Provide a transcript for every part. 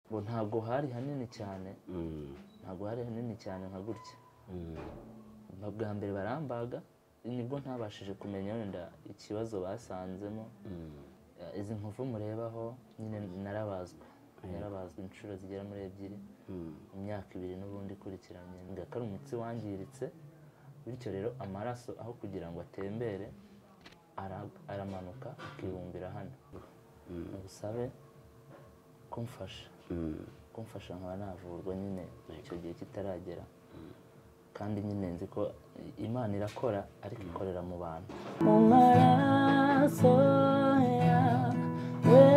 ngo ntabwo hari hanini cyane ntabwo hari hanini cyane nka gutya bwa mbere barambaga nibwo ntabashije kumenya wenda ikibazo basanzemo izi nkovu murebaho nyine narabazwe inshuro zigera muri 2 mu myaka 2 n'ubundi ikurikiranye ngakara umutsi wangiritse bityo rero amaraso aho kugira ngo atembere aramanuka akibumbira hano ubusabe kumfasha nkaba navurwa nyine icyo gihe kitaragera kandi nyine nzi ko Imana irakora ariko ikorera mu bantu mu maraso yawe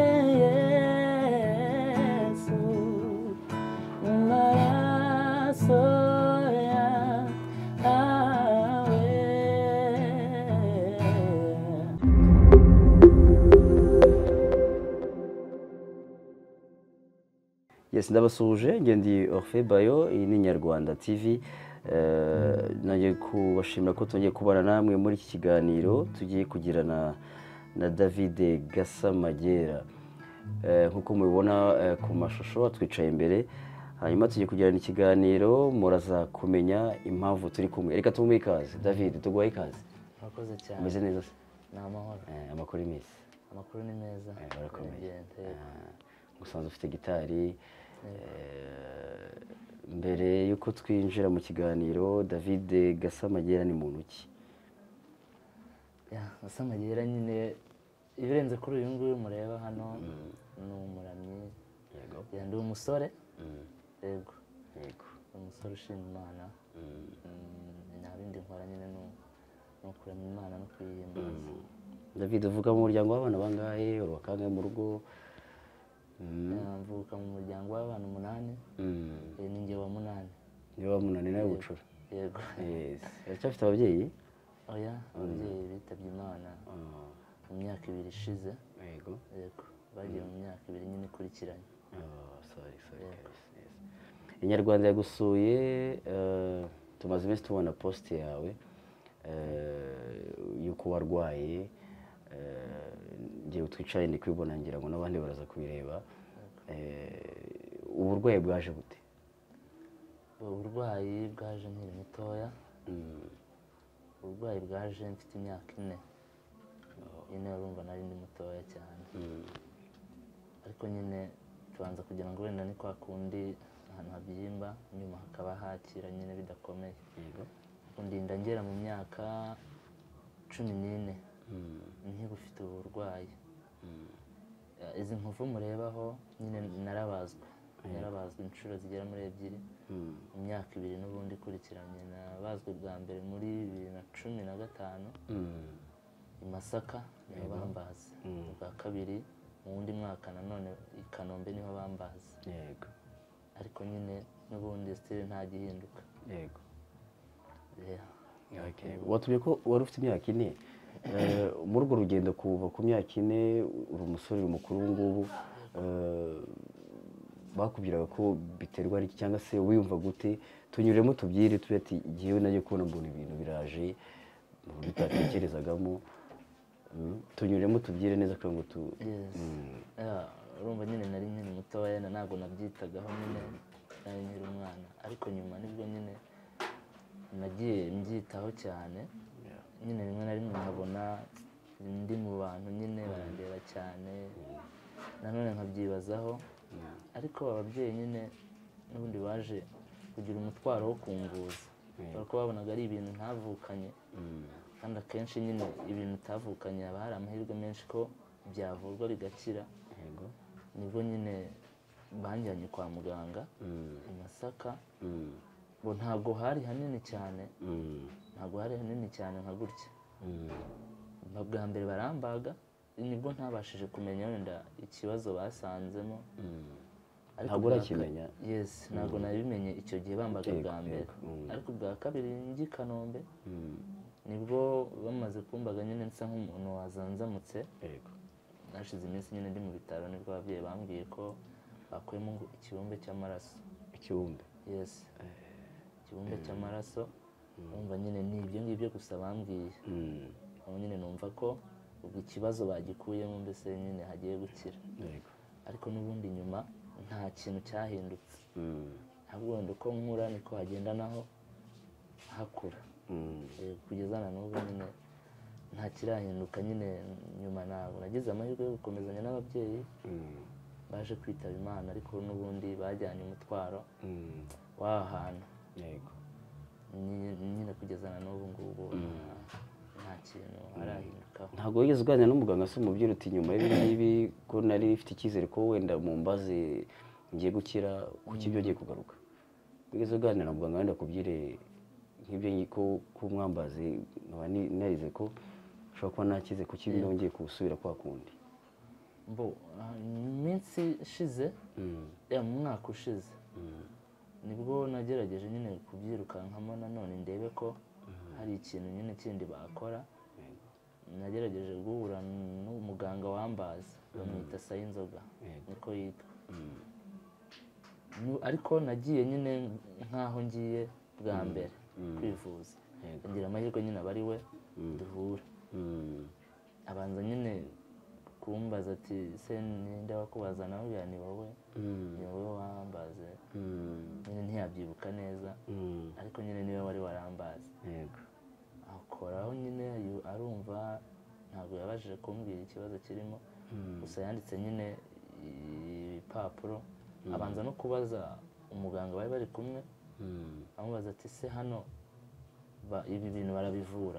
Yesu mu maraso Yes, ndabasuhuje ngendi Orphe Bayo iyi ni Nyarwanda TV nagiye kubashimira ko tugiye kubana namwe muri iki kiganiro tugiye kugirana na David Gasamagera nkuko mubibona ku mashusho twicaye imbere hanyuma tugiye kugirana ikiganiro muraza kumenya impamvu turi kumwe reka tumuhe ikaze David tuguhaye ikaze murakoze cyane umeze neza se ni amahoro amakuru ni meza amakuru ni meza barakomeye gusanzwe ufite gitari mbere yuko twinjira mu kiganiro David Gasamagera ni muntu ki Gasamagera nyine ibirenze kuri uyu nguyu mureba hano ni umuramyi ndi umusore yego umusore ushima Imana nta bindi nkora nyine no kuramya Imana no kwiyembaza David uvuga mu muryango w'abana bangahe urubakangahe mu rugo mvuka mu muryango w'abantu 8 ni njye wa 8 niwe wa 8 nawe bucura yego uracyafite ababyeyi oya ababyeyi bitabye Imana mu myaka 2 ishize yego bagiye mu myaka 2 nyine ikurikiranye sorry Inyarwanda yagusuye tumaze iminsi tubona post yawe yuko warwaye ngiye twicaye ndi kwibona ngira ngo n'abandi baraza kubireba uburwayi bwaje gute uburwayi bwaje nkiri mutoya uburwayi bwaje mfite imyaka 4 urumva nari ndi mutoya cyane ariko nyine tubanza kugira ngo wenda ni kwa kundi ahantu habyimba nyuma hakaba hakira nyine bidakomeye ndinda ngera mu myaka 14 nkibufite uburwayi izi nkovu murebaho nyine narabazwe inshuro zigera muri 2 mu myaka 2 n'ubundi ikurikiranye nabazwe bwa mbere muri 2015 i Masaka niho bambaze bwa kabiri mu wundi mwaka nanone i Kanombe niho bambaze yego ariko nyine n'ubundi still nta gihinduka yego watumye ko wari ufite imyaka 4 muri urwo rugendo kuva ku myaka 4 uri umusore mukuru ubu ngubu bakubwiraga ko biterwa n'iki cyangwa se wiyumva gute tunyuremo tubyire tuye ati igihe nagiye kubona mbona ibintu biraje bitatekerezagamo tunyuremo tubyire neza kugira ngo urumva nyine nari nyine mutoya ntabwo nabyitagaho nyine nari nkiri umwana ariko nyuma nibwo nyine nagiye mbyitaho cyane nyine rimwe na rimwe nkabona ndi mu bantu nyine barandeba cyane nanone nkabyibazaho ariko ababyeyi nyine n'ubundi baje kugira umutwaro wo kunguza kuko babonaga ari ibintu ntavukanye kandi akenshi nyine ibintu utavukanye haba hari amahirwe menshi ko byavurwa bigakira nibwo nyine banjyanye kwa muganga i Masaka ngo ntabwo hari hanini cyane nka gutya bwa mbere barambaga nibwo ntabashije kumenya wenda ikibazo basanzemo ntabwo urakimenya ntabwo nabimenye icyo gihe bambaga bwa mbere ariko bwa kabiri njye Kanombe nibwo bamaze kumbaga nyine nsa nk'umuntu wazanzamutse nashize iminsi nyine ndi mu bitaro nibwo ababyeyi bambwiye ko bakuyemo ikibumbe cy'amaraso ikibumbe ikibumbe cy'amaraso umva nyine ni ibyo ngibyo gusa bambwiye nyine numva ko ubwo ikibazo bagikuyemo mbese nyine hagiye gukira ariko n'ubundi nyuma nta kintu cyahindutse, ahubwo wenda uko nkura niko hagenda naho hakura. Kugeza na n'ubu nyine nta kirahinduka nyine. Nyuma ntabwo nagize amahirwe yo gukomezanya n'ababyeyi baje kwitaba Imana, ariko n'ubundi bajyanye umutwaro w'aha hantu. Nyine kugeza na n'ubu ngubu nta kintu harahindukaho. Ntabwo wigeze uganira n'umuganga se umubwira uti nyuma y'ibi ngibi ko nari ifite icyizere ko wenda mu mbaze ngiye gukira, kuki byongeye kugaruka? Wigeze uganira na muganga wenda akubwire nk'ibyo ko mwambaze nkaba narize ko ushobora kuba nakize, kuki byongeye gusubira kwa kundi? Mu minsi ishize, mu mwaka ushize, nibwo nagerageje nyine kubyirukankamo nanone ndebe ko hari ikintu nyine kindi bakora. Nagerageje guhura n'umuganga wambaza, bamwita Sayinzoga niko yitwa. Ariko nagiye nyine nk'aho ngiye bwa mbere kwivuza, ngira amahirwe nyine aba ari we duhura. Abanza nyine kumbaza ati se ninde wakubaza, nawe ni wowe, ni wowe wambaze. Nyine ntiyabyibuka neza, ariko nyine niwe wari warambaze. Akoraho nyine arumva, ntabwo yabashije kumbwira ikibazo kirimo, gusa yanditse nyine ibipapuro. Abanza no kubaza umuganga bari bari kumwe, amubaza ati se hano ibi bintu barabivura?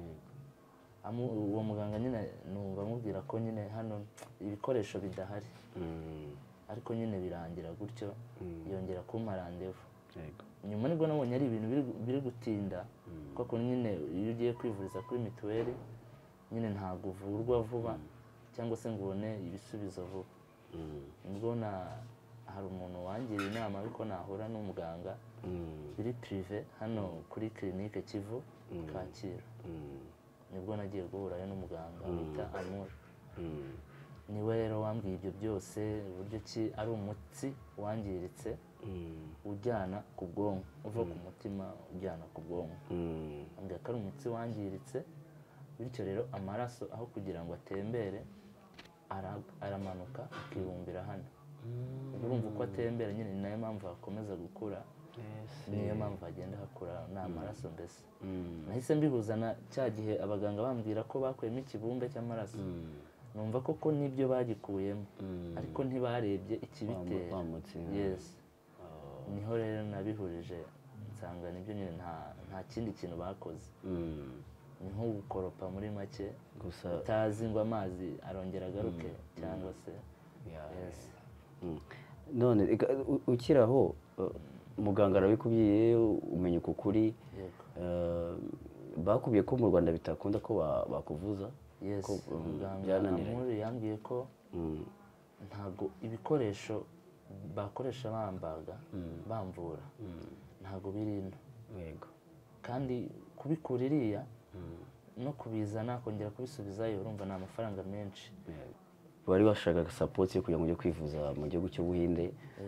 Uwo muganga nyine numva amubwira ko nyine hano ibikoresho bidahari, ariko nyine birangira gutyo, yongera kumpa randevu. Nyuma nibwo nabonye ari ibintu biri gutinda, kuko nyine iyo ugiye kwivuriza kuri mituweli nyine ntabwo uvurwa vuba cyangwa se ngo ubone ibisubizo vuba. Nibwo hari umuntu wangiriye inama ariko nahura n'umuganga biri prive hano kuri clinique Kivu Kacyiru. Nibwo nagiye guhurayo n'umuganga bita Amour. Niwe rero wambwiye ibyo byose, uburyo ki ari umutsi wangiritse ujyana ku bwonko, uva ku mutima ujyana ku bwonko. Ambwira ko ari umutsi wangiritse, bityo rero amaraso aho kugira ngo atembere aramanuka akibumbira hano. Urumva uko atembera nyine ni nayo mpamvu hakomeza gukura, niyo mpamvu hagenda hakura n'amaraso mbese. Nahise mbibuzana cya gihe abaganga bambwira ko bakuyemo ikibumbe cy'amaraso, numva koko nibyo bagikuyemo, ariko ntibarebye ikibitera. Yes. Niho rero nabihurije nsanga nibyo nyine nta kindi kintu bakoze. Ni nko gukoropa muri make, gusa utazi ngo amazi arongera agaruke cyangwa se. Yes. None ukiraho muganga arabikubwiye, umenya uko kuri, bakubwiye ko mu Rwanda bitakunda ko bakuvuza? Yes, muganga Amour yambwiye ko ntabwo ibikoresho bakoresha bambaga bamvura ntabwo birino. Kandi kubikura iriya no kubizana kongera kubisubizayo urumva ni amafaranga menshi. Bari bashaka support yo kugira ngo ujye kwivuza mu gihugu cy'Ubuhinde,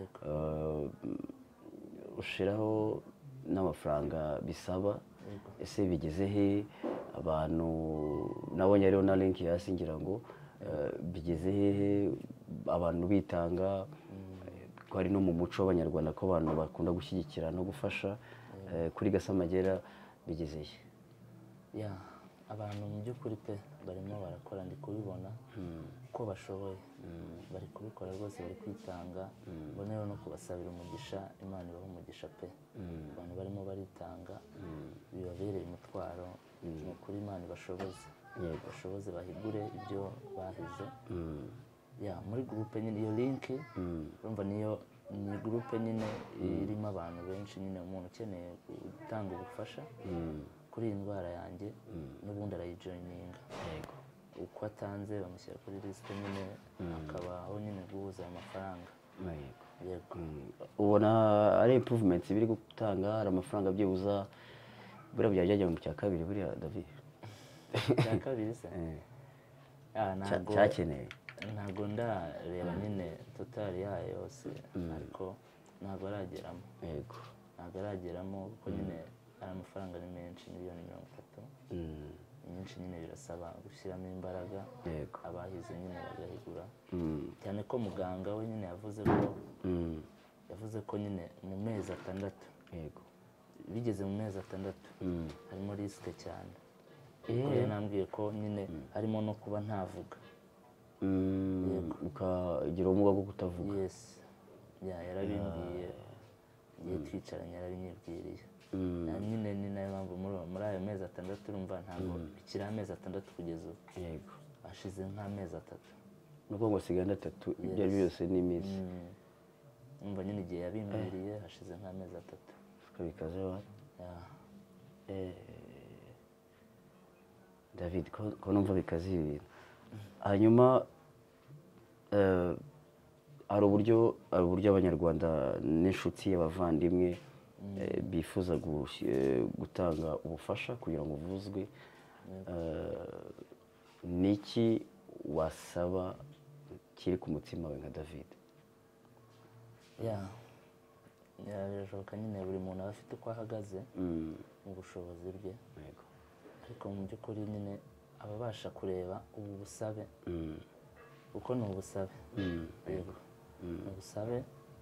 ushiraho n'amafaranga bisaba. Ese bigeze he? Abantu nabonye rero na link hasi ngira ngo bigeze hehe abantu bitanga, ko ari no mu muco w'Abanyarwanda ko abantu bakunda gushyigikira no gufasha. Kuri Gasamagera bigeze he? Abantu mu by'ukuri pe barimo barakora, ndi kubibona uko bashoboye, bari kubikora rwose, bari kwitanga. Mboneyeho no kubasabira umugisha, Imana ibaha umugisha pe. Abantu barimo baritanga, bibabereye umutwaro, ni ukuri Imana ibashoboze bahigure ibyo bahize. Muri groupe nyine iyo link urumva ni groupe nyine irimo abantu benshi, nyine umuntu ukeneye gutanga ubufasha kuri iyi ndwara yanjye n'ubundi arayijoininga. Uko atanze bamushyira kuri liste nyine, akabaho nyine guhuza amafaranga. Ubona ari improvements biri gutanga, hari amafaranga byibuza buriya byajya mu cya kabiri buriya David? Cya kabiri se? Cyakeneye ntabwo ndareba nyine total yayo yose, ariko ntabwo arageramo. Ntabwo arageramo kuko nyine ari amafaranga ni menshi, miliyoni 30. nyinshi nyine birasaba gushyiramo imbaraga yego abahize nyine bagahigura Mm, cyane ko muganga we nyine mm, yavuze ko nyine mu mezi 6 yego bigeze mu mezi 6 Mm, harimo risike cyane kuko yanambwiye ko nyine harimo no kuba ntavuga ukagira ubumuga bwo kutavuga yes yarabimbwiye igihe twicaranye yarabinyibwiriye nyine ni nayo mpamvu muri ayo mezi 6 urumva ntabwo bikiri amezi 6 kugeza ubu yego hashize nk'amezi 3 nuko ngo sigaye 3 ibyo ari byo byose ni iminsi umva nyine igihe yabimbwiriye hashize nk'amezi 3 ukabikaze wa Yeah. David ko numva bikaze ibi bintu hanyuma hari uburyo abanyarwanda n'inshuti abavandimwe bifuza gutanga ubufasha kugira ngo uvuzwe niki wasaba kiri ku mutima we nka David birashoboka nyine buri muntu aba afite uko ahagaze mu bushobozi bwe ariko mu by'ukuri nyine aba abasha kureba ubu busabe kuko ni ubusabe yego ni ubusabe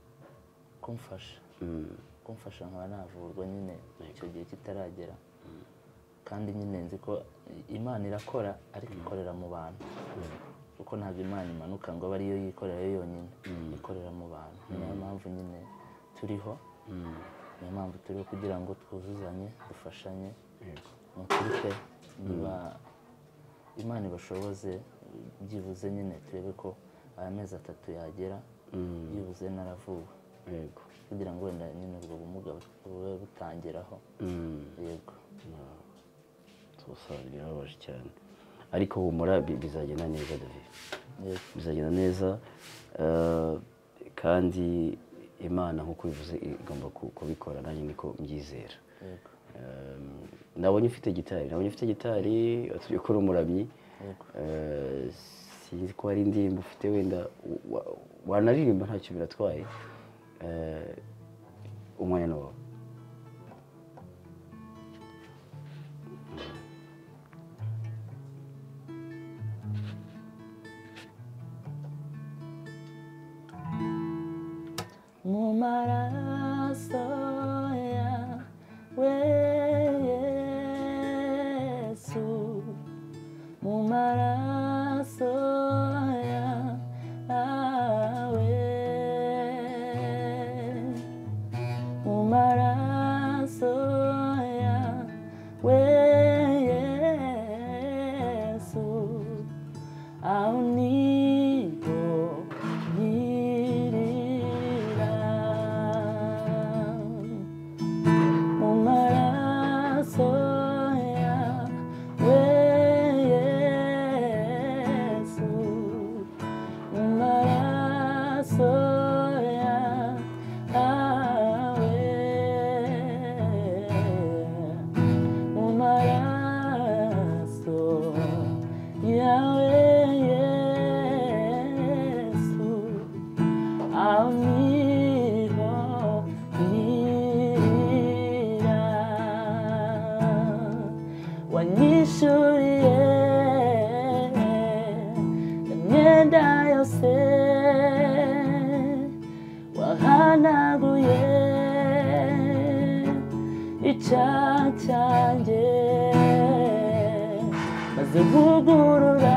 kumfasha nkaba navurwa nyine icyo gihe kitaragera kandi nyine nzi ko Imana irakora ariko ikorera mu bantu kuko ntabwo Imana imanuka ngo abe ariyo yikorera yonyine ikorera mu bantu niyo mpamvu nyine turiho niyo mpamvu turiho kugira ngo twuzuzanye dufashanye ni ukuri pe niba Imana ibashoboze byibuze nyine turebe ko aya mezi 3 yagera byibuze naravuwe kugira ngo wenda nyine ubwo bumuga bube butangiraho yego birababaje cyane ariko humura bizagenda neza David bizagenda neza kandi Imana nk'uko bivuze igomba kubikora nanjye niko mbyizera nabonye ufite gitari tujye gukora umuramyi sinzi ko hari indirimbo ufite wenda wanaririmba ntacyo biratwaye umwanya ni wawe mu maraso yawe Yesu mu maraso yawe mu maraso yawe Yesu aho niho nkirira mu maraso yawe Yesu mu maraso yawe mu maraso yawe Yesu aho niho nkirira wanyishuriye imyenda yose wahanaguye icyaha cyanjye maze vugurura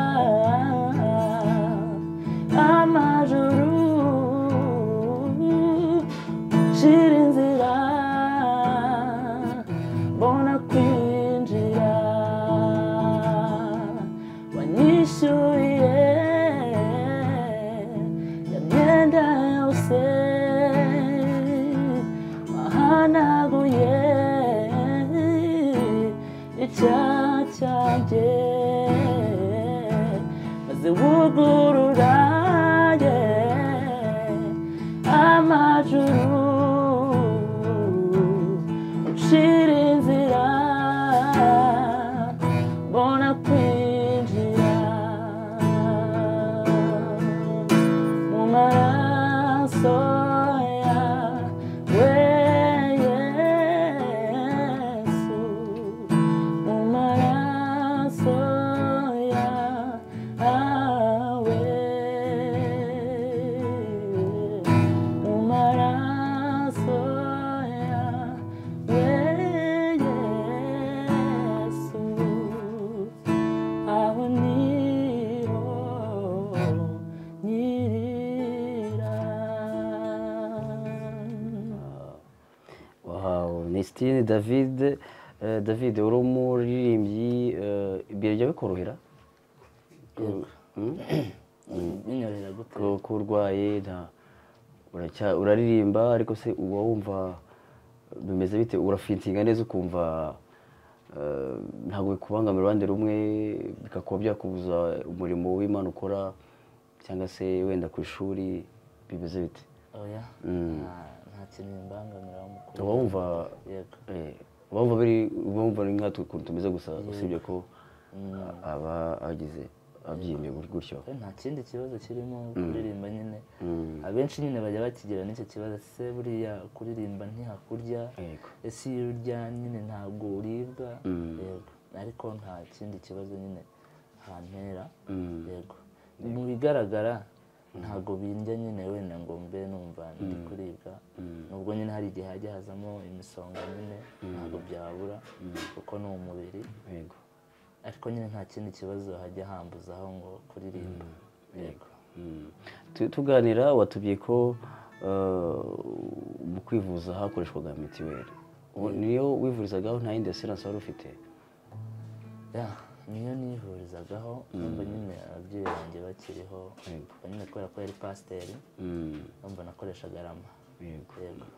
amajuru shira inzira mbona kwinjira wanyishyuriye ya myenda yose wahanaguye icyaha cyanjye maze wugurura amajuru ucira inzira mbona kwinjira mu maraso yawe Yesu mu maraso Nestine David. David uri umuririmbyi, birajya bikorohera binyorohera gute ko urwaye uraririmba ariko se uba wumva bimeze bite, urafintinga neza ukumva ntabwo bikubangamira uruhande rumwe bikakuba byakubuza umurimo w'Imana ukora cyangwa se wenda ku ishuri bimeze bite? oya nta kintu bimbangamira mukuru uba wumva yego wumva ni nkatwe ukuntu tumeze gusa usibye ko aba agize abyimye gutyo. nta kindi kibazo kirimo kuririmba nyine abenshi nyine bajya bakigira n'icyo kibazo, se buriya kuririmba ntihakurya, ese iyo urya nyine ntabwo uribwa, yego ariko nta kindi kibazo nyine hantera, yego mu bigaragara ntabwo bindya nyine wenda ngo mbe numva ndi kuribwa, nubwo nyine hari igihe hajya hazamo imisonga nyine ntabwo byabura kuko ni umubiri, yego ariko nyine nta kindi kibazo hajya hambuzaho ngo kuririmba, yego. Tuganira watubwiye ko mu kwivuza hakoreshwaga mitiweli, niyo wivurizagaho nta yindi asiranse wari ufite? niyo nivurizagaho numva nyine ababyeyi banjye bakiriho, nyine kubera ko yari pasiteri numva nakoreshaga rama, yego.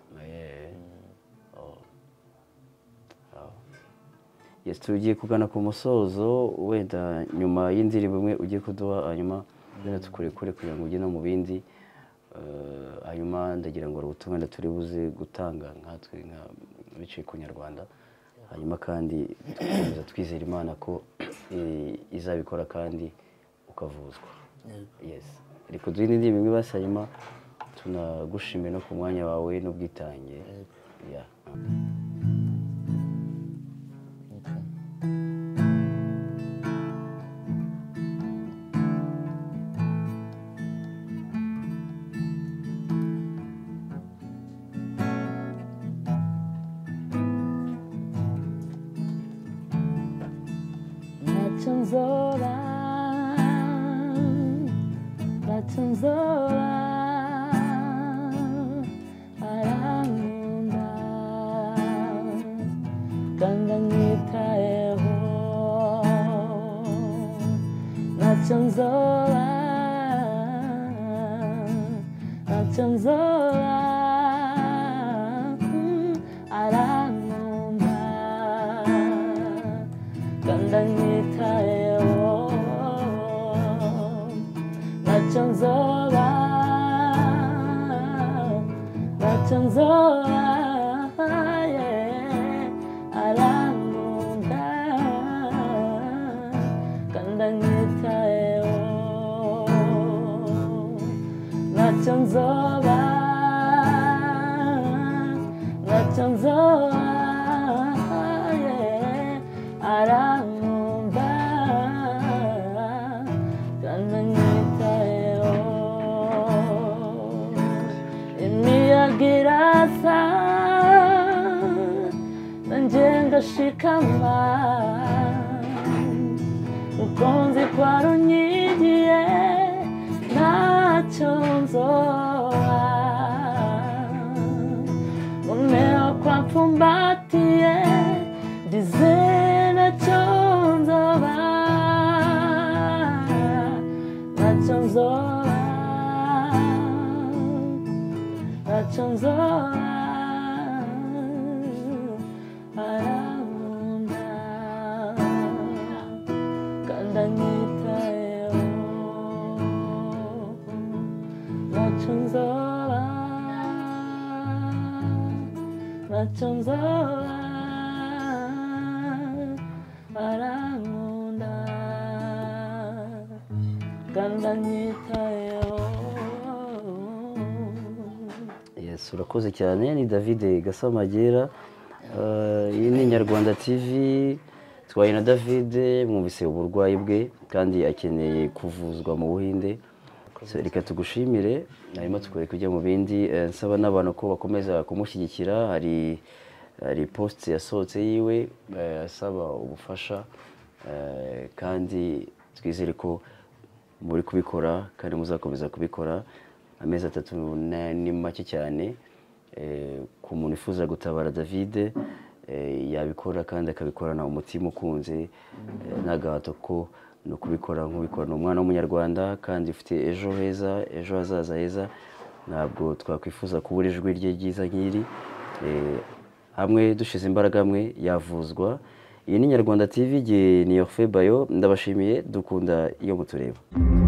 Yes, tugiye kugana ku musozo, wenda nyuma y'indirimbo imwe ugiye kuduha, hanyuma wenda tukurekure kugira ngo ujye no mu bindi, hanyuma ndagira ngo hari ubutumwa turi buze gutanga nkatwe biciye ku Nyarwanda, hanyuma kandi tukomeza twizera Imana ko izabikora kandi ukavuzwa. Yes, ariko duhe indirimbo imwe basi, hanyuma tunagushimire no ku mwanya wawe n'ubwitange. Yes, urakoze cyane. Ni David Gasamagera, iyi ni Nyarwanda TV, twaye na David, mwumvise uburwayi bwe kandi akeneye kuvuzwa mu Buhinde. Reka tugushimire, hanyuma tukureke kujya mu bindi. Nsaba n'abantu ko bakomeza kumushyigikira, hari post yasohotse yiwe asaba ubufasha, kandi twizere ko muri kubikora kandi muzakomeza kubikora. Amezi 3 ni make cyane, ku muntu wifuza gutabara David yabikora kandi akabikorana umutima ukunze n'agahato ko no kubikora nk'ubikorana umwana w'umunyarwanda kandi ufite ejo heza, ejo hazaza heza. Ntabwo twakwifuza kubura ijwi rye ryiza nk'iri. Hamwe dushize imbaraga hamwe yavuzwa. Iyi ni Nyarwanda TV, ni Orphe Bayo, ndabashimiye, dukunda iyo mutureba.